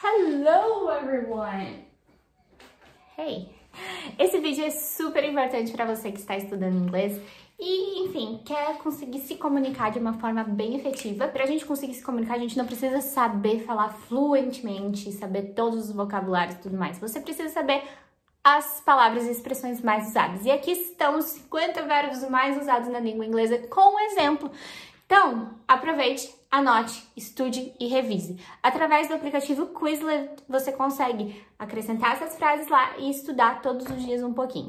Hello everyone! Hey! Esse vídeo é super importante para você que está estudando inglês e, enfim, quer conseguir se comunicar de uma forma bem efetiva. Para a gente conseguir se comunicar, a gente não precisa saber falar fluentemente, saber todos os vocabulários e tudo mais. Você precisa saber as palavras e expressões mais usadas. E aqui estão os 50 verbos mais usados na língua inglesa com um exemplo. Então, aproveite, anote, estude e revise. Através do aplicativo Quizlet, você consegue acrescentar essas frases lá e estudar todos os dias um pouquinho.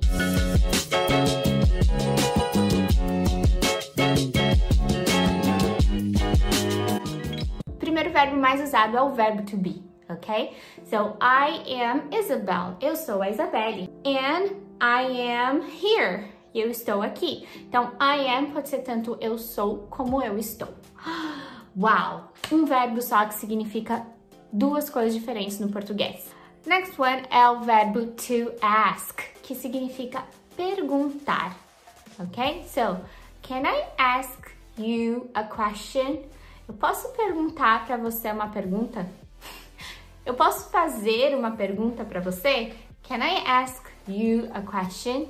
O primeiro verbo mais usado é o verbo to be, ok? So, I am Isabel. Eu sou a Isabelle. And I am here. Eu estou aqui. Então, I am pode ser tanto eu sou como eu estou. Uau! Um verbo só que significa duas coisas diferentes no português. Next one é o verbo to ask, que significa perguntar. Ok? So, can I ask you a question? Eu posso perguntar para você uma pergunta? Eu posso fazer uma pergunta para você? Can I ask you a question?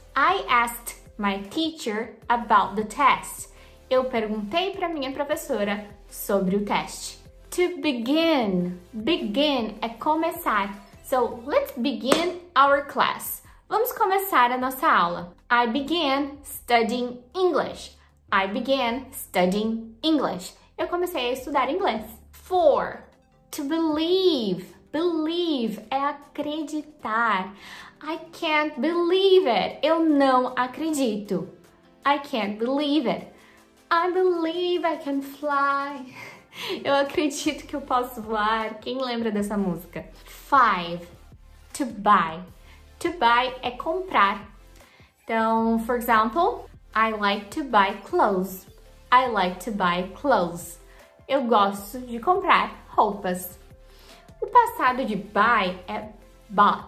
I asked my teacher about the test. Eu perguntei para minha professora sobre o teste. To begin. Begin é começar. So, let's begin our class. Vamos começar a nossa aula. I began studying English. I began studying English. Eu comecei a estudar inglês. 4. To believe. Believe é acreditar. I can't believe it. Eu não acredito. I can't believe it. I believe I can fly. Eu acredito que eu posso voar. Quem lembra dessa música? 5. To buy. To buy é comprar. Então, for example, I like to buy clothes. I like to buy clothes. Eu gosto de comprar roupas. O passado de buy é bought.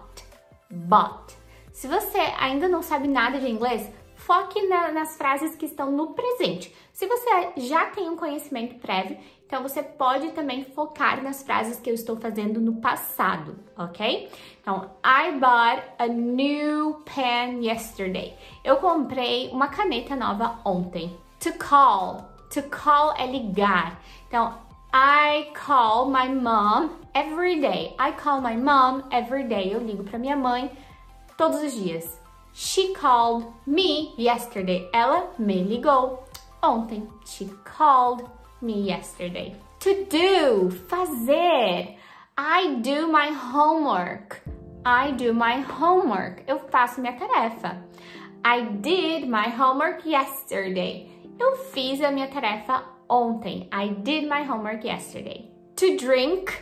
Bought. Se você ainda não sabe nada de inglês, foque nas frases que estão no presente. Se você já tem um conhecimento prévio, então você pode também focar nas frases que eu estou fazendo no passado, ok? Então, I bought a new pen yesterday. Eu comprei uma caneta nova ontem. To call. To call é ligar. Então, I call my mom every day. I call my mom every day. Eu ligo para minha mãe todos os dias. She called me yesterday. Ela me ligou ontem. She called me yesterday. To do, fazer. I do my homework. I do my homework. Eu faço minha tarefa. I did my homework yesterday. Eu fiz a minha tarefa ontem. I did my homework yesterday. To drink,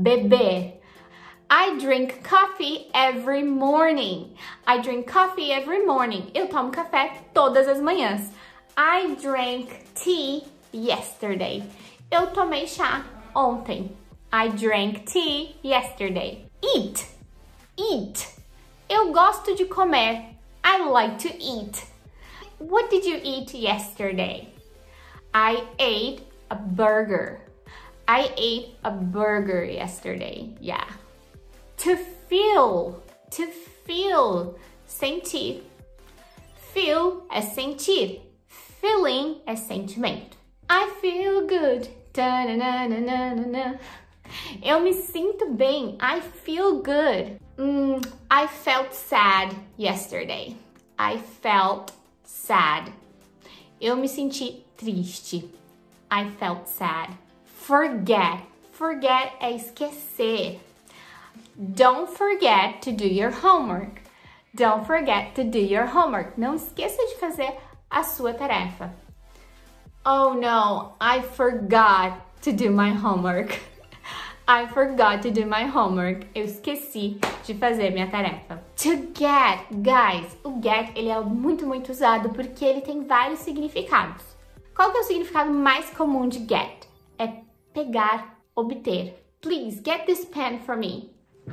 beber. I drink coffee every morning. I drink coffee every morning. Eu tomo café todas as manhãs. I drank tea yesterday. Eu tomei chá ontem. I drank tea yesterday. Eat. Eat. Eu gosto de comer. I like to eat. What did you eat yesterday? I ate a burger. I ate a burger yesterday. Yeah. To feel. To feel. Sentir. Feel é sentir. Feeling é sentimento. I feel good. Ta-na-na-na-na-na. Eu me sinto bem. I feel good. I felt sad yesterday. I felt sad. Eu me senti triste. I felt sad. Forget. Forget é esquecer. Don't forget to do your homework. Don't forget to do your homework. Não esqueça de fazer a sua tarefa. Oh no, I forgot to do my homework. I forgot to do my homework. Eu esqueci de fazer minha tarefa. To get, guys. O get, ele é muito usado porque ele tem vários significados. Qual que é o significado mais comum de get? É pegar, obter. Please, get this pen for me.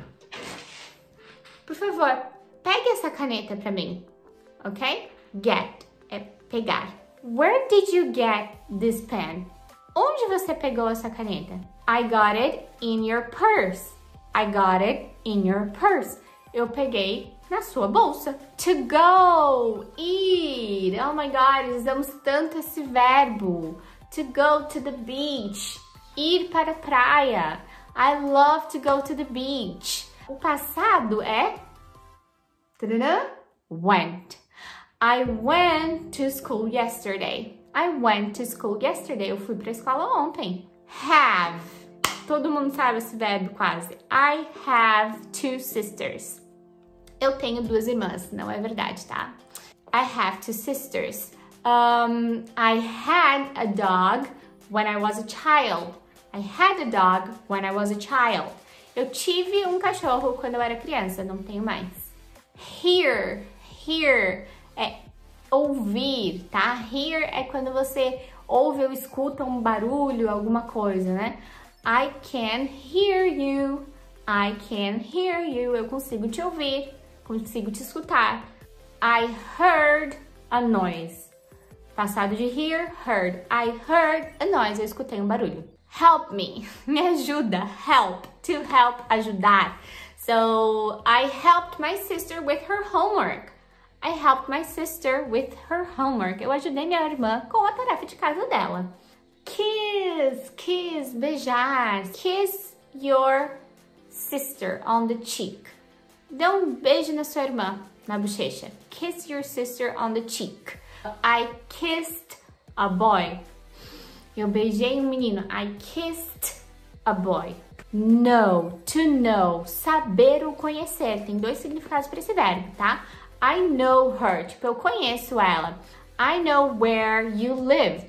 Por favor, pegue essa caneta para mim. Ok? Get é pegar. Where did you get this pen? Onde você pegou essa caneta? I got it in your purse. I got it in your purse. Eu peguei na sua bolsa. To go, ir. Oh my God, usamos tanto esse verbo. To go to the beach. Ir para a praia. I love to go to the beach. O passado é went. I went to school yesterday. I went to school yesterday. Eu fui para a escola ontem. Have. Todo mundo sabe esse verbo quase. I have 2 sisters. Eu tenho 2 irmãs. Não é verdade, tá? I have 2 sisters. I had a dog when I was a child. I had a dog when I was a child. Eu tive um cachorro quando eu era criança. Não tenho mais. Hear. Hear é ouvir, tá? Hear é quando você ouve ou escuta um barulho, alguma coisa, né? I can hear you. I can hear you. Eu consigo te ouvir, consigo te escutar. I heard a noise. Passado de hear, heard. I heard a noise. Eu escutei um barulho. Help me. Me ajuda. Help. To help, ajudar. So, I helped my sister with her homework. I helped my sister with her homework. Eu ajudei minha irmã com a tarefa de casa dela. Kiss, kiss, beijar. Kiss your sister on the cheek. Dê um beijo na sua irmã na bochecha. Kiss your sister on the cheek. I kissed a boy. Eu beijei um menino. I kissed a boy. Know, to know, saber ou conhecer. Tem 2 significados para esse verbo, tá? I know her, tipo, eu conheço ela. I know where you live.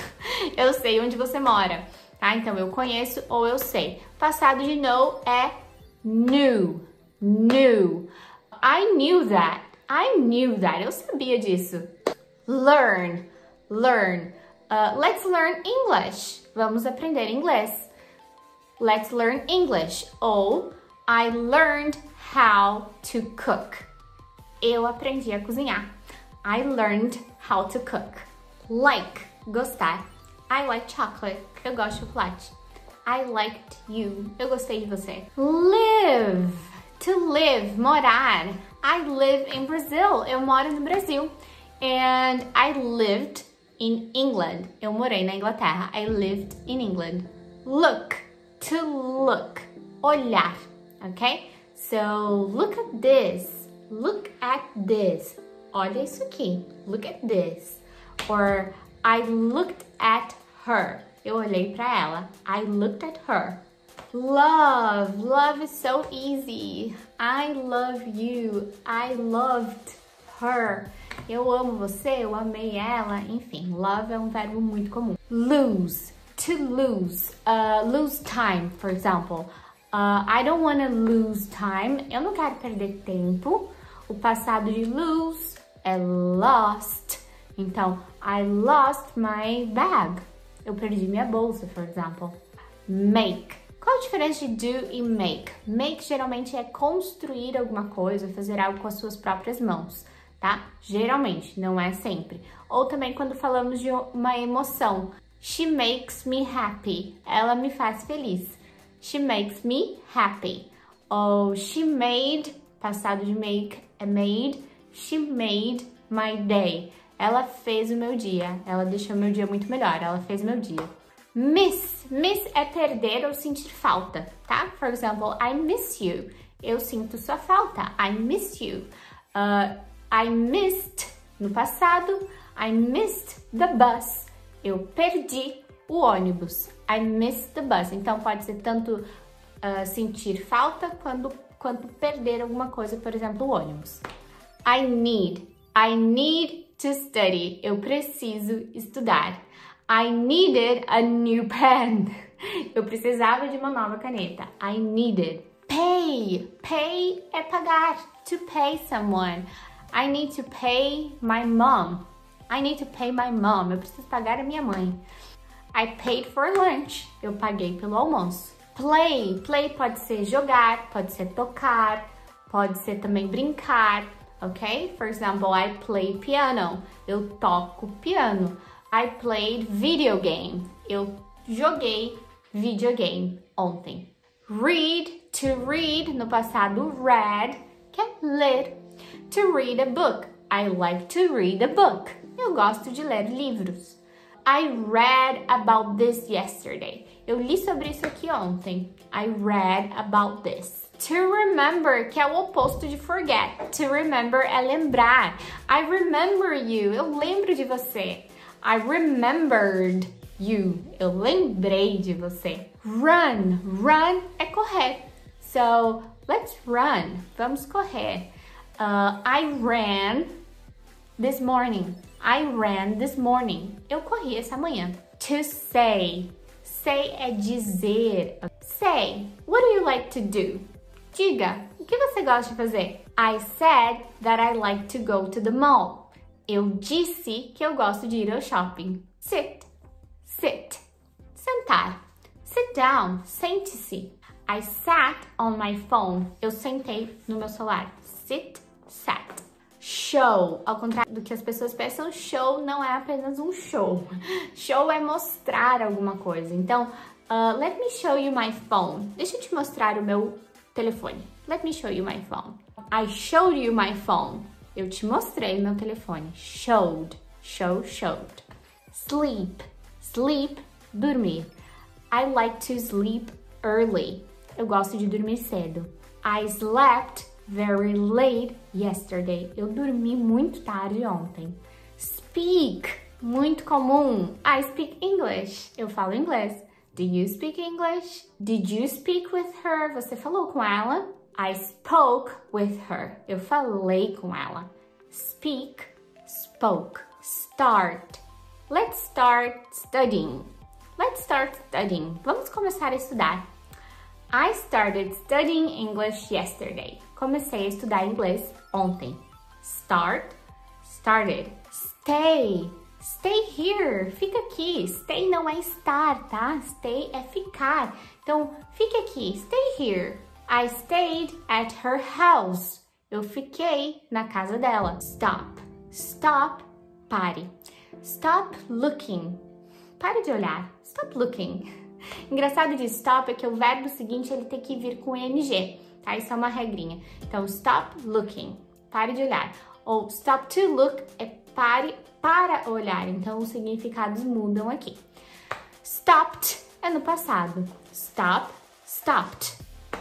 Eu sei onde você mora, tá? Então, eu conheço ou eu sei. Passado de know é knew, knew. I knew that. I knew that. Eu sabia disso. Learn, learn. Let's learn English. Vamos aprender inglês. Let's learn English. Ou I learned how to cook. Eu aprendi a cozinhar. I learned how to cook. Like, gostar. I like chocolate. Eu gosto de chocolate. I liked you. Eu gostei de você. Live. To live, morar. I live in Brazil. Eu moro no Brasil. And I lived in England. Eu morei na Inglaterra. I lived in England. Look. To look. Olhar. Okay? So, look at this. Look at this. Olha isso aqui. Look at this. Or, I looked at her. Eu olhei para ela. I looked at her. Love. Love is so easy. I love you. I loved her. Eu amo você, eu amei ela. Enfim, love é um verbo muito comum. Lose. To lose. Lose time, for example. I don't want to lose time. Eu não quero perder tempo. O passado de lose é lost. Então, I lost my bag. Eu perdi minha bolsa, for example. Make. Qual a diferença de do e make? Make geralmente é construir alguma coisa, fazer algo com as suas próprias mãos, tá? Geralmente, não é sempre. Ou também quando falamos de uma emoção. She makes me happy. Ela me faz feliz. She makes me happy. Ou she made, passado de make é made. She made my day. Ela fez o meu dia. Ela deixou meu dia muito melhor. Ela fez meu dia. Miss. Miss é perder ou sentir falta, tá? For example, I miss you. Eu sinto sua falta. I miss you. I missed, no passado. I missed the bus. Eu perdi o ônibus. I missed the bus. Então, pode ser tanto sentir falta quanto perder alguma coisa, por exemplo, o ônibus. I need to study. Eu preciso estudar. I needed a new pen. Eu precisava de uma nova caneta. I needed. Pay. Pay é pagar. To pay someone. I need to pay my mom. I need to pay my mom. Eu preciso pagar a minha mãe. I paid for lunch. Eu paguei pelo almoço. Play. Play pode ser jogar, pode ser tocar, pode ser também brincar, ok? For example, I play piano. Eu toco piano. I played video game. Eu joguei videogame ontem. Read To read, no passado, read, que é ler. To read a book. I like to read a book. Eu gosto de ler livros. I read about this yesterday. Eu li sobre isso aqui ontem. I read about this. To remember, que é o oposto de forget. To remember é lembrar. I remember you. Eu lembro de você. I remembered you. Eu lembrei de você. Run. Run é correr. So, let's run. Vamos correr. I ran this morning. I ran this morning. Eu corri essa manhã. To say. Say é dizer. Say. What do you like to do? Diga, o que você gosta de fazer? I said that I like to go to the mall. Eu disse que eu gosto de ir ao shopping. Sit. Sit. Sentar. Sit down. Sente-se. I sat on my phone. Eu sentei no meu celular. Sit, sat. Show. Ao contrário do que as pessoas pensam, show não é apenas um show. Show é mostrar alguma coisa. Então, let me show you my phone. Deixa eu te mostrar o meu telefone. Let me show you my phone. I showed you my phone. Eu te mostrei meu telefone. Showed. Show, showed. Sleep. Sleep, dormir. I like to sleep early. Eu gosto de dormir cedo. I slept very late yesterday. Eu dormi muito tarde ontem. Speak. Muito comum. I speak English. Eu falo inglês. Do you speak English? Did you speak with her? Você falou com ela? I spoke with her. Eu falei com ela. Speak, spoke. Start. Let's start studying. Let's start studying. Vamos começar a estudar. I started studying English yesterday. Comecei a estudar inglês ontem. Start, started. Stay. Stay here, fica aqui. Stay não é estar, tá? Stay é ficar. Então, fique aqui. Stay here. I stayed at her house. Eu fiquei na casa dela. Stop. Stop, pare. Stop looking. Pare de olhar. Stop looking. Engraçado de stop é que o verbo seguinte ele tem que vir com ing, tá? Isso é uma regrinha. Então, stop looking. Pare de olhar. Ou stop to look é pare para olhar, então os significados mudam aqui. Stopped é no passado. Stop, stopped.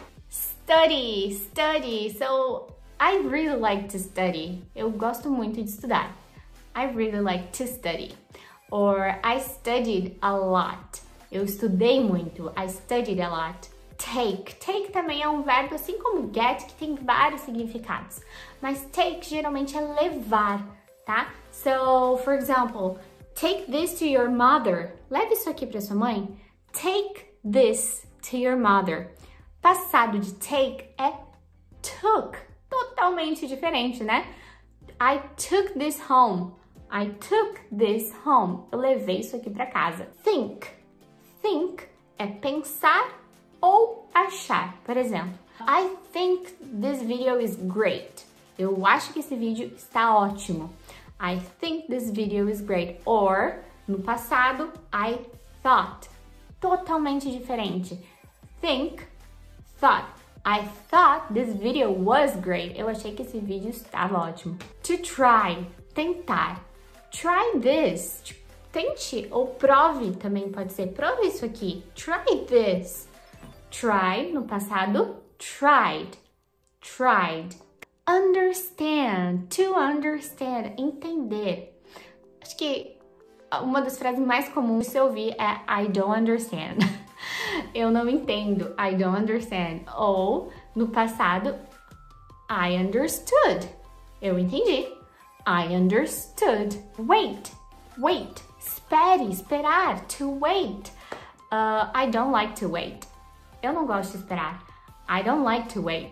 Study, study. So, I really like to study. Eu gosto muito de estudar. I really like to study. Or, I studied a lot. Eu estudei muito. I studied a lot. Take. Take também é um verbo assim como get, que tem vários significados. Mas take geralmente é levar, tá? So, for example, take this to your mother. Leve isso aqui para sua mãe. Take this to your mother. Passado de take é took. Totalmente diferente, né? I took this home. I took this home. Eu levei isso aqui para casa. Think. Think é pensar ou achar. Por exemplo, I think this video is great. Eu acho que esse vídeo está ótimo. I think this video is great. Or, no passado, I thought. Totalmente diferente. Think, thought. I thought this video was great. Eu achei que esse vídeo estava ótimo. To try. Tentar. Try this. Tente ou prove também pode ser. Prove isso aqui. Try this. Try, no passado, tried. Tried. Understand. To understand. Entender. Acho que uma das frases mais comuns de se ouvir é I don't understand. Eu não entendo. I don't understand. Ou, no passado, I understood. Eu entendi. I understood. Wait. Wait. Espere. Esperar. To wait. I don't like to wait. Eu não gosto de esperar. I don't like to wait.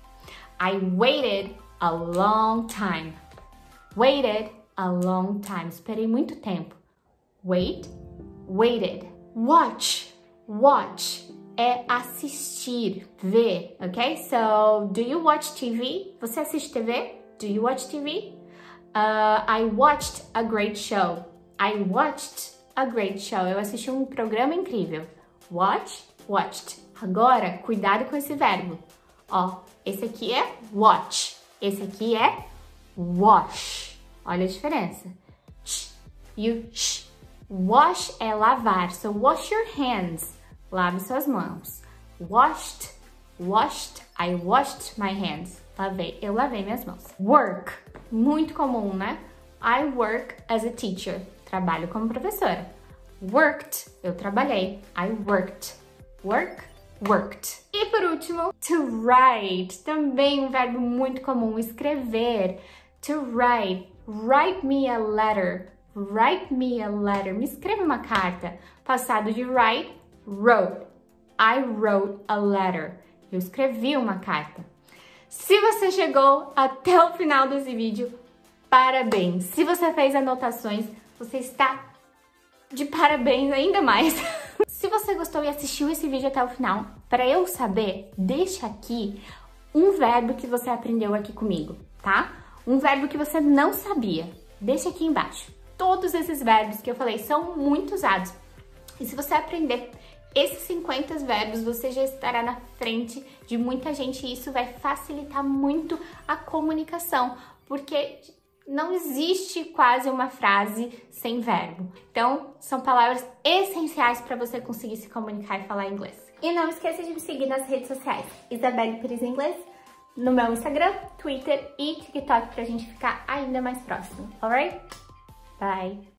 I waited a long time. Waited a long time. Esperei muito tempo. Wait, waited. Watch, watch é assistir, ver, ok? So, do you watch TV? Você assiste TV? Do you watch TV? I watched a great show. I watched a great show. Eu assisti um programa incrível. Watch, watched. Agora, cuidado com esse verbo. Ó, esse aqui é watch. Esse aqui é wash. Olha a diferença. E o sh. Wash é lavar. So, wash your hands. Lave suas mãos. Washed. Washed. I washed my hands. Lavei. Eu lavei minhas mãos. Work. Muito comum, né? I work as a teacher. Trabalho como professora. Worked. Eu trabalhei. I worked. Work. Worked. E por último, to write. Também um verbo muito comum. Escrever. To write. Write me a letter. Write me a letter. Me escreva uma carta. Passado de write, wrote. I wrote a letter. Eu escrevi uma carta. Se você chegou até o final desse vídeo, parabéns. Se você fez anotações, você está de parabéns ainda mais. Se você gostou e assistiu esse vídeo até o final, para eu saber, deixa aqui um verbo que você aprendeu aqui comigo, tá? Um verbo que você não sabia. Deixa aqui embaixo. Todos esses verbos que eu falei são muito usados. E se você aprender esses 50 verbos, você já estará na frente de muita gente e isso vai facilitar muito a comunicação, porque não existe quase uma frase sem verbo. Então, são palavras essenciais para você conseguir se comunicar e falar inglês. E não esqueça de me seguir nas redes sociais, Isabelle Pires Inglês, no meu Instagram, Twitter e TikTok, pra gente ficar ainda mais próximo, alright? Bye!